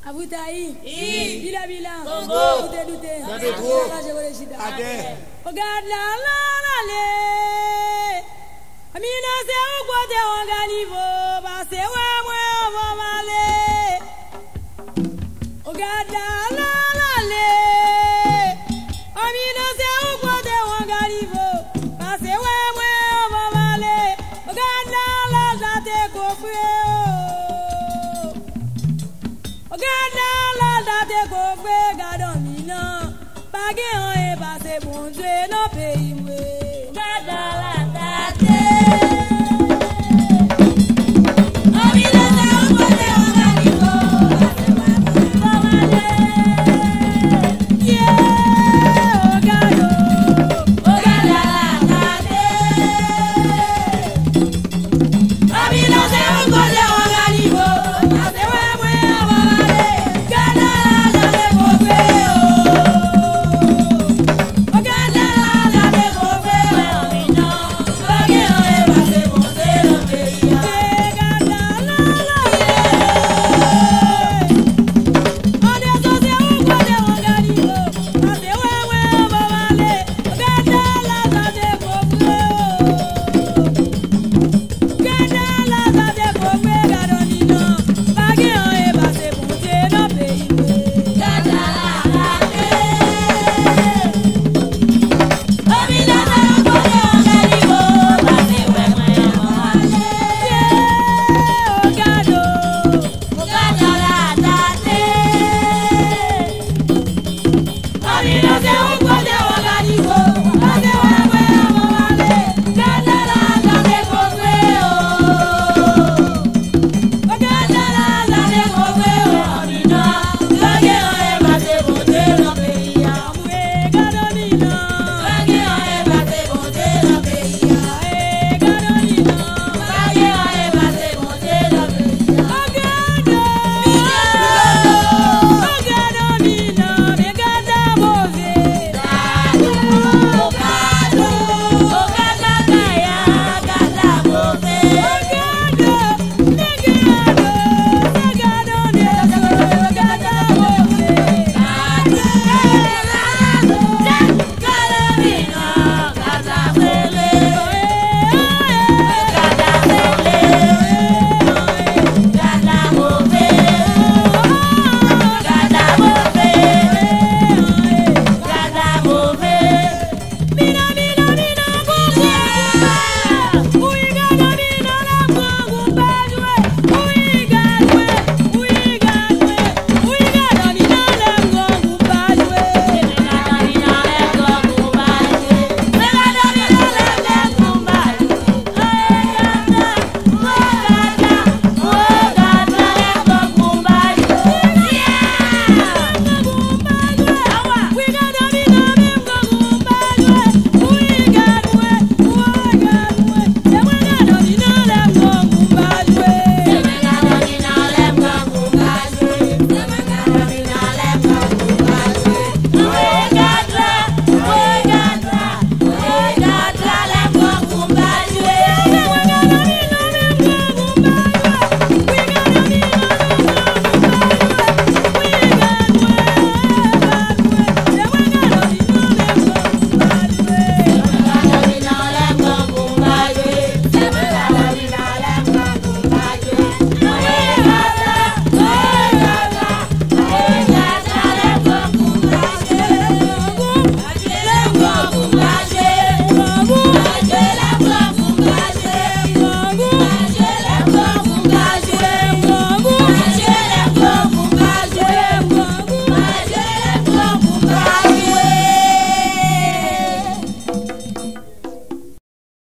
Aboutaï. Bila bila. Congo. Douté. Trop. Regarde la le. Amina c'est au côté on ganivo. Parce ouais moi on va aller. Regarde la le. Amina c'est au côté on ganivo. Parce ouais moi on va aller. Regarde la date coffre. Regarde la date coffre. Regarde mina. Pagé on est passé bon Dieu nos pays.